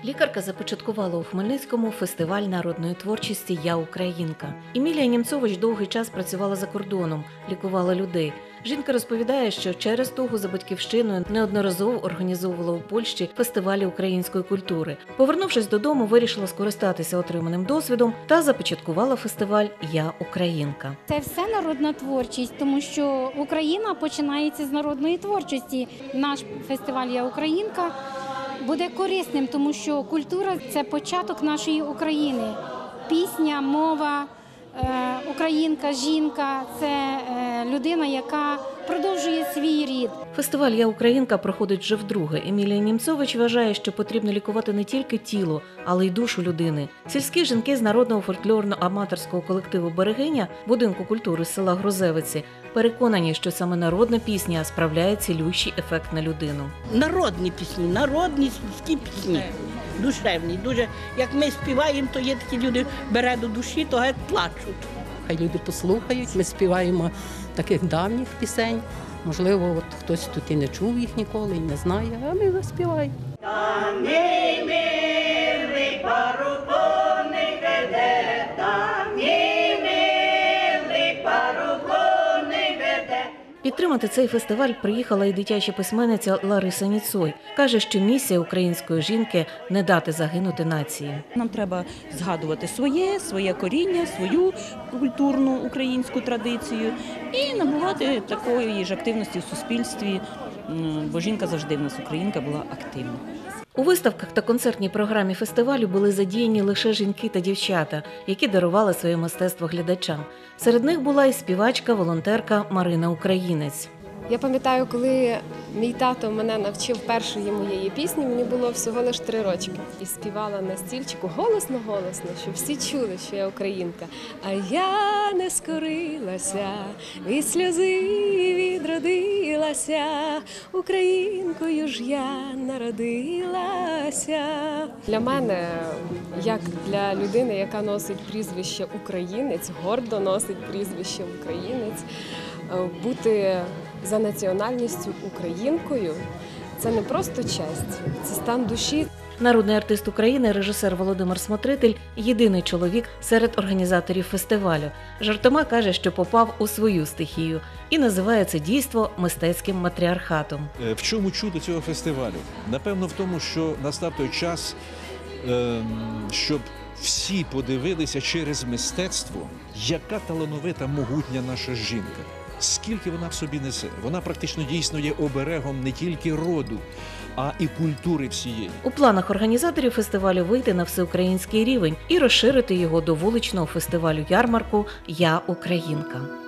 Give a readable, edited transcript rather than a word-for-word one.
Лікарка започаткувала у Хмельницькому фестиваль народної творчості «Я українка». Емілія Німцович довгий час працювала за кордоном, лікувала людей. Жінка розповідає, що через тугу за батьківщиною неодноразово організовувала у Польщі фестивалі української культури. Повернувшись додому, вирішила скористатися отриманим досвідом та започаткувала фестиваль «Я українка». Це все народна творчість, тому що Україна починається з народної творчості. Наш фестиваль «Я українка» буде корисним, тому що культура – це початок нашої України. Пісня, мова, українка, жінка – це людина, яка продовжує свій рід. Фестиваль «Я українка» проходить вже вдруге. Емілія Німцович вважає, що потрібно лікувати не тільки тіло, але й душу людини. Сільські жінки з народного фольклорно-аматорського колективу «Берегиня» будинку культури села Грузевиці переконані, що саме народна пісня справляє цілющий ефект на людину. Народні пісні, народні сільські пісні, душевні. Дуже, як ми співаємо, то є такі люди, бере до душі, то геть плачуть. Хай люди послухають, ми співаємо таких давніх пісень. Можливо, от хтось тут і не чув їх ніколи, і не знає, а ми заспіваємо. Підтримати цей фестиваль приїхала і дитяча письменниця Лариса Ніцой. Каже, що місія української жінки – не дати загинути нації. Нам треба згадувати своє коріння, свою культурну українську традицію і набувати такої ж активності в суспільстві, бо жінка завжди в нас, українка, була активна. У виставках та концертній програмі фестивалю були задіяні лише жінки та дівчата, які дарували своє мистецтво глядачам. Серед них була і співачка, волонтерка Марина Українець. Я пам'ятаю, коли мій тато мене навчив першої моєї пісні, мені було всього лише 3 рочки. І співала на стільчику голосно-голосно, щоб всі чули, що я українка. А я не скорилася, від сльози відродилася, українкою ж я народилася. Для мене, як для людини, яка носить прізвище українець, гордо носить прізвище українець, бути за національністю українкою – це не просто честь, це стан душі. Народний артист України, режисер Володимир Смотритель – єдиний чоловік серед організаторів фестивалю. Жартома каже, що попав у свою стихію і називає це дійство мистецьким матріархатом. В чому чудо цього фестивалю? Напевно, в тому, що настав той час, щоб всі подивилися через мистецтво, яка талановита, могутня наша жінка. Скільки вона в собі несе. Вона практично дійсно є оберегом не тільки роду, а і культури всієї. У планах організаторів фестивалю вийти на всеукраїнський рівень і розширити його до вуличного фестивалю-ярмарку «Я українка».